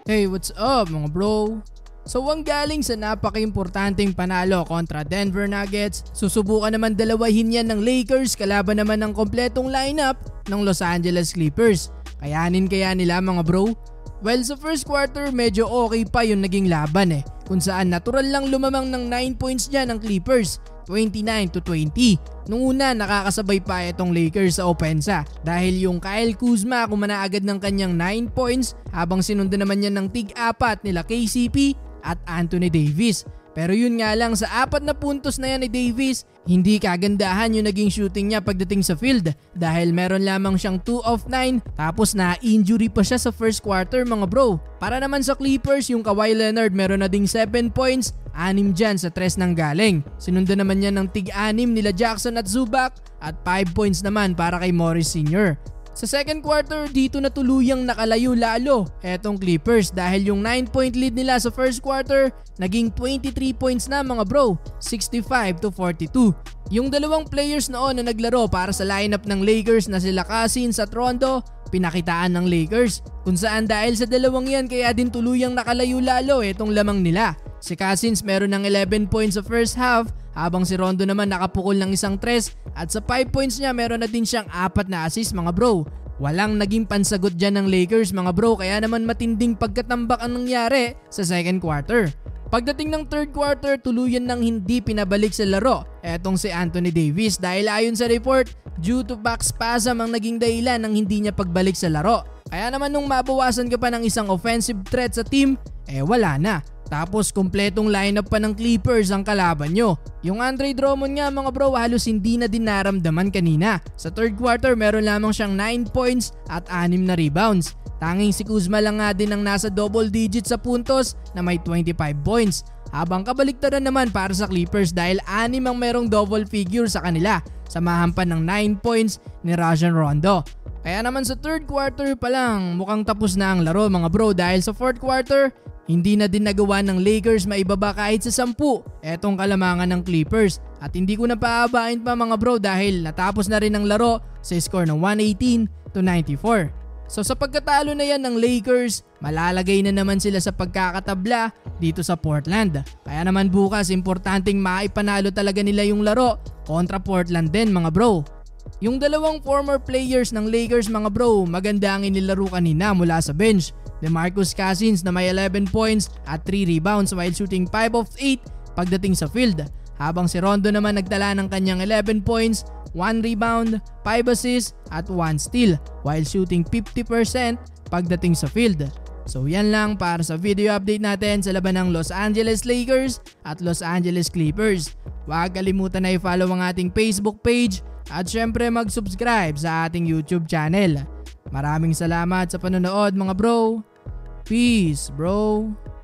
Hey, what's up mga bro? So ang galing sa napaka-importanteng panalo kontra Denver Nuggets, susubukan naman dalawahin yan ng Lakers kalaban naman ng kompletong lineup ng Los Angeles Clippers. Kayanin kaya nila mga bro? Well, sa first quarter medyo okay pa yung naging laban kung saan natural lang lumamang ng 9 points dyan ng Clippers, 29-20. Nung una nakakasabay pa itong Lakers sa opensa dahil yung Kyle Kuzma kumana agad ng kanyang 9 points habang sinundan naman niya ng tig-4 nila KCP at Anthony Davis. Pero yun nga lang, sa 4 na puntos na yan ni Davis, hindi kagandahan yung naging shooting niya pagdating sa field dahil meron lamang siyang 2 of 9 tapos na-injury pa siya sa first quarter mga bro. Para naman sa Clippers, yung Kawhi Leonard meron na ding 7 points, 6 dyan sa 3 nang galing. Sinundan naman niya ng tig-6 nila Jackson at Zubac at 5 points naman para kay Morris Sr. Sa second quarter, dito na tuluyang nakalayo lalo etong Clippers dahil yung 9-point lead nila sa first quarter naging 23 points na mga bro, 65-42. Yung dalawang players noon na naglaro para sa lineup ng Lakers na sila Cousins at Rondo, pinakitaan ng Lakers kung saan dahil sa dalawang yan kaya din tuluyang nakalayo lalo etong lamang nila. Si Cousins meron ng 11 points sa first half habang si Rondo naman nakapukol ng isang 3 at sa 5 points niya meron na din siyang 4 na assist mga bro. Walang naging pansagot dyan ng Lakers mga bro kaya naman matinding pagkatambak ang nangyari sa second quarter. Pagdating ng third quarter, tuluyan nang hindi pinabalik sa laro etong si Anthony Davis dahil ayon sa report, due to back spasm ang naging dahilan ng hindi niya pagbalik sa laro. Kaya naman nung mabawasan ka pa ng isang offensive threat sa team, wala na. Tapos kumpletong lineup pa ng Clippers ang kalaban nyo. Yung Andre Drummond nga mga bro halos hindi na din naramdaman kanina. Sa third quarter meron lamang siyang 9 points at 6 na rebounds. Tanging si Kuzma lang nga din ang nasa double digits sa puntos na may 25 points. Habang kabaliktaran naman para sa Clippers dahil 6 ang merong double figure sa kanila. Samahan pa ng 9 points ni Rajon Rondo. Kaya naman sa third quarter pa lang mukhang tapos na ang laro mga bro dahil sa fourth quarter hindi na din nagawa ng Lakers maibaba kahit sa 10 etong kalamangan ng Clippers at hindi ko na paabain pa mga bro dahil natapos na rin ang laro sa score ng 118-94. So sa pagkatalo na yan ng Lakers, malalagay na naman sila sa pagkakatabla dito sa Portland. Kaya naman bukas importanteng maipanalo talaga nila yung laro kontra Portland din mga bro. Yung dalawang former players ng Lakers mga bro, maganda ang inilaro kanina mula sa bench. DeMarcus Cousins na may 11 points at 3 rebounds while shooting 5 of 8 pagdating sa field. Habang si Rondo naman nagtala ng kanyang 11 points, 1 rebound, 5 assists at 1 steal while shooting 50% pagdating sa field. So yan lang para sa video update natin sa laban ng Los Angeles Lakers at Los Angeles Clippers. Huwag kalimutan na i-follow ang ating Facebook page at syempre mag-subscribe sa ating YouTube channel. Maraming salamat sa panonood mga bro. Peace bro.